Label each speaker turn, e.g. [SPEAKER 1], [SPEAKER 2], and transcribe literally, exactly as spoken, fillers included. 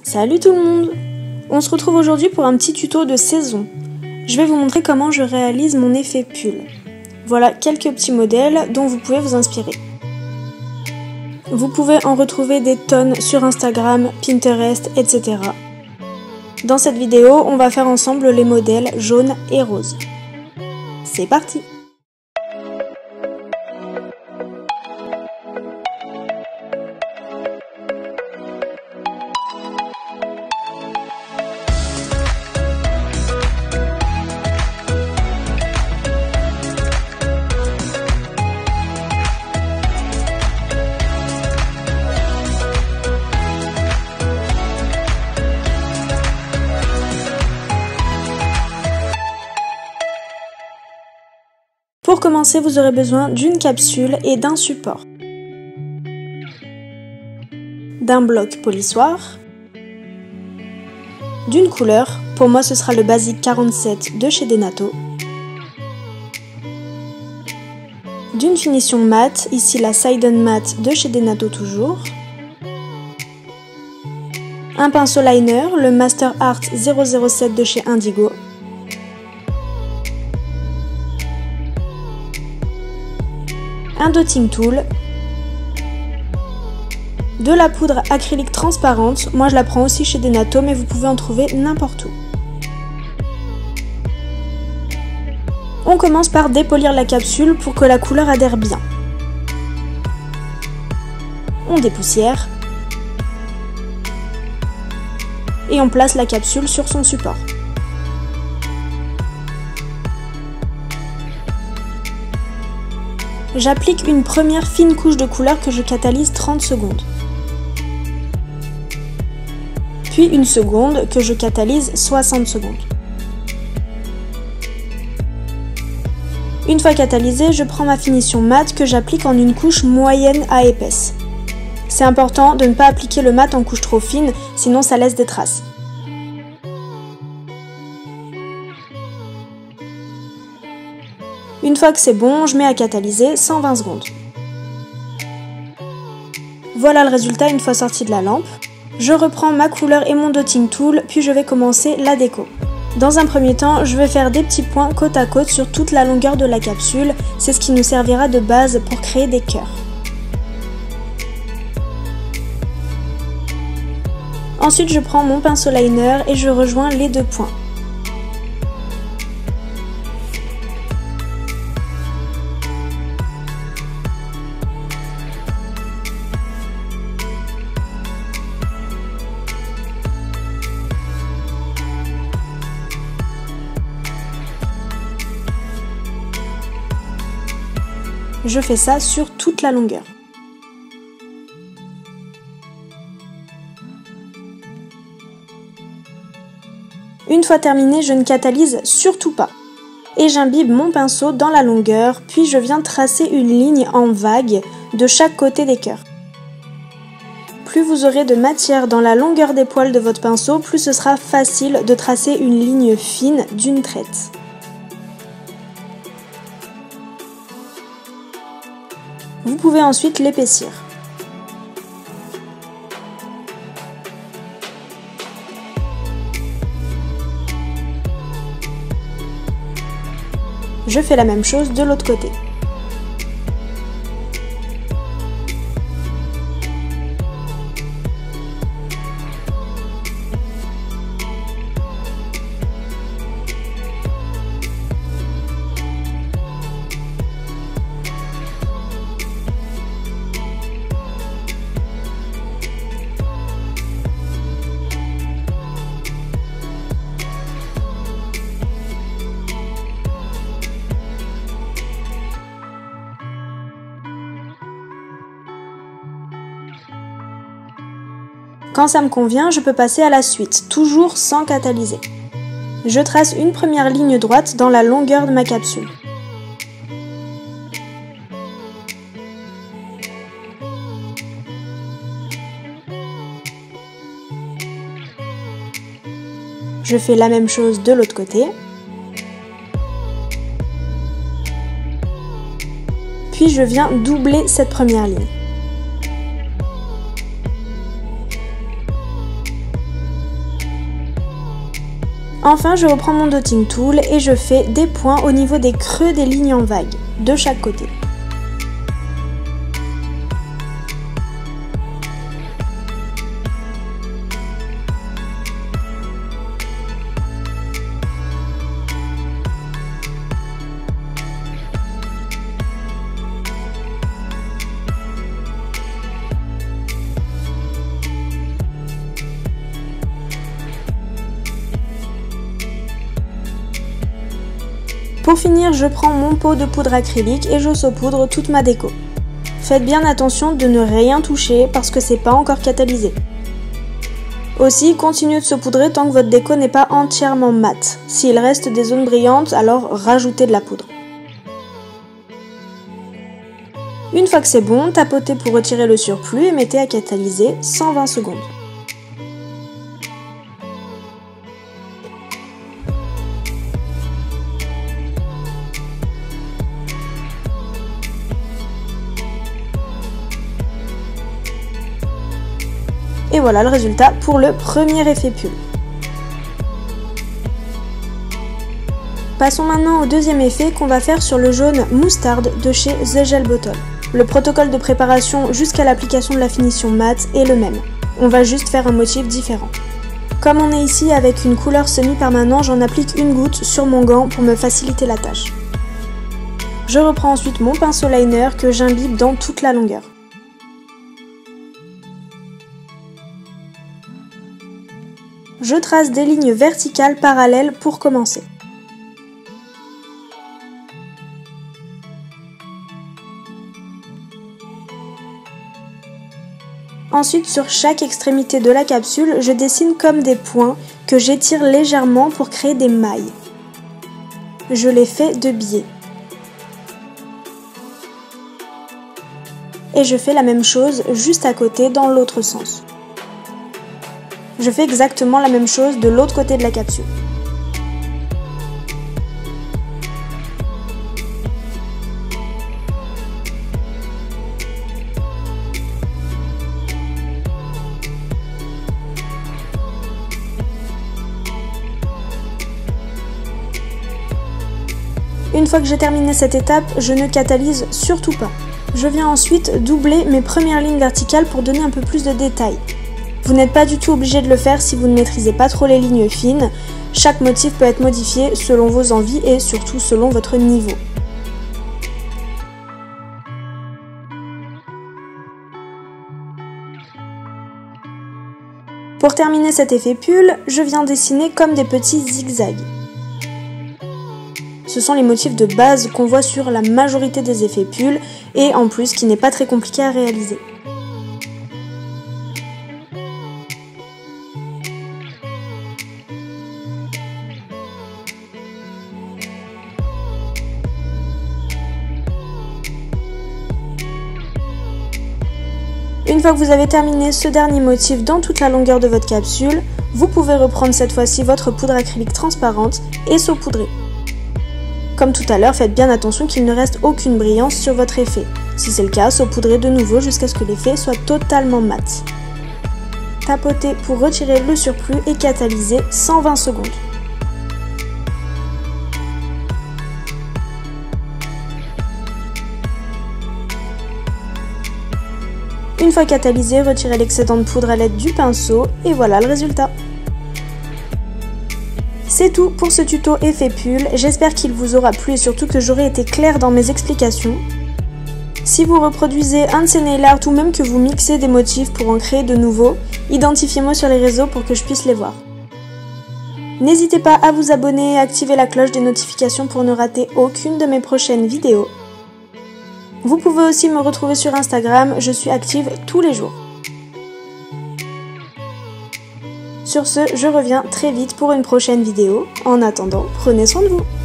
[SPEAKER 1] Salut tout le monde! On se retrouve aujourd'hui pour un petit tuto de saison. Je vais vous montrer comment je réalise mon effet pull. Voilà quelques petits modèles dont vous pouvez vous inspirer. Vous pouvez en retrouver des tonnes sur Instagram, Pinterest, et cetera. Dans cette vidéo, on va faire ensemble les modèles jaune et rose. C'est parti! Pour commencer, vous aurez besoin d'une capsule et d'un support, d'un bloc polissoir, d'une couleur, pour moi ce sera le basique quarante-sept de chez Denato, d'une finition mat, ici la Sidon Matte de chez Denato toujours, un pinceau liner, le Master Art zéro zéro sept de chez Indigo, un dotting tool, de la poudre acrylique transparente, moi je la prends aussi chez Denato mais vous pouvez en trouver n'importe où. On commence par dépolir la capsule pour que la couleur adhère bien. On dépoussière et on place la capsule sur son support. J'applique une première fine couche de couleur que je catalyse trente secondes. Puis une seconde que je catalyse soixante secondes. Une fois catalysée, je prends ma finition mat que j'applique en une couche moyenne à épaisse. C'est important de ne pas appliquer le mat en couche trop fine, sinon ça laisse des traces. Une fois que c'est bon, je mets à catalyser cent vingt secondes. Voilà le résultat une fois sorti de la lampe. Je reprends ma couleur et mon dotting tool, puis je vais commencer la déco. Dans un premier temps, je vais faire des petits points côte à côte sur toute la longueur de la capsule. C'est ce qui nous servira de base pour créer des cœurs. Ensuite, je prends mon pinceau liner et je rejoins les deux points. Je fais ça sur toute la longueur. Une fois terminé, je ne catalyse surtout pas. Et j'imbibe mon pinceau dans la longueur, puis je viens tracer une ligne en vague de chaque côté des cœurs. Plus vous aurez de matière dans la longueur des poils de votre pinceau, plus ce sera facile de tracer une ligne fine d'une traite. Vous pouvez ensuite l'épaissir. Je fais la même chose de l'autre côté. Quand ça me convient, je peux passer à la suite, toujours sans catalyser. Je trace une première ligne droite dans la longueur de ma capsule. Je fais la même chose de l'autre côté. Puis je viens doubler cette première ligne. Enfin, je reprends mon dotting tool et je fais des points au niveau des creux des lignes en vague, de chaque côté. Pour finir, je prends mon pot de poudre acrylique et je saupoudre toute ma déco. Faites bien attention de ne rien toucher parce que c'est pas encore catalysé. Aussi, continuez de saupoudrer tant que votre déco n'est pas entièrement mate. S'il reste des zones brillantes, alors rajoutez de la poudre. Une fois que c'est bon, tapotez pour retirer le surplus et mettez à catalyser cent vingt secondes. Et voilà le résultat pour le premier effet pull. Passons maintenant au deuxième effet qu'on va faire sur le jaune moutarde de chez The Gel Bottle. Le protocole de préparation jusqu'à l'application de la finition mat est le même. On va juste faire un motif différent. Comme on est ici avec une couleur semi-permanent, j'en applique une goutte sur mon gant pour me faciliter la tâche. Je reprends ensuite mon pinceau liner que j'imbibe dans toute la longueur. Je trace des lignes verticales parallèles pour commencer. Ensuite, sur chaque extrémité de la capsule, je dessine comme des points que j'étire légèrement pour créer des mailles. Je les fais de biais. Et je fais la même chose juste à côté dans l'autre sens. Je fais exactement la même chose de l'autre côté de la capsule. Une fois que j'ai terminé cette étape, je ne catalyse surtout pas. Je viens ensuite doubler mes premières lignes verticales pour donner un peu plus de détails. Vous n'êtes pas du tout obligé de le faire si vous ne maîtrisez pas trop les lignes fines. Chaque motif peut être modifié selon vos envies et surtout selon votre niveau. Pour terminer cet effet pull, je viens dessiner comme des petits zigzags. Ce sont les motifs de base qu'on voit sur la majorité des effets pull et en plus qui n'est pas très compliqué à réaliser. Une fois que vous avez terminé ce dernier motif dans toute la longueur de votre capsule, vous pouvez reprendre cette fois-ci votre poudre acrylique transparente et saupoudrer. Comme tout à l'heure, faites bien attention qu'il ne reste aucune brillance sur votre effet. Si c'est le cas, saupoudrez de nouveau jusqu'à ce que l'effet soit totalement mat. Tapotez pour retirer le surplus et catalyser cent vingt secondes. Une fois catalysé, retirez l'excédent de poudre à l'aide du pinceau et voilà le résultat. C'est tout pour ce tuto effet pull, j'espère qu'il vous aura plu et surtout que j'aurai été claire dans mes explications. Si vous reproduisez un de ces nail art ou même que vous mixez des motifs pour en créer de nouveaux, identifiez-moi sur les réseaux pour que je puisse les voir. N'hésitez pas à vous abonner et à activer la cloche des notifications pour ne rater aucune de mes prochaines vidéos. Vous pouvez aussi me retrouver sur Instagram, je suis active tous les jours. Sur ce, je reviens très vite pour une prochaine vidéo. En attendant, prenez soin de vous.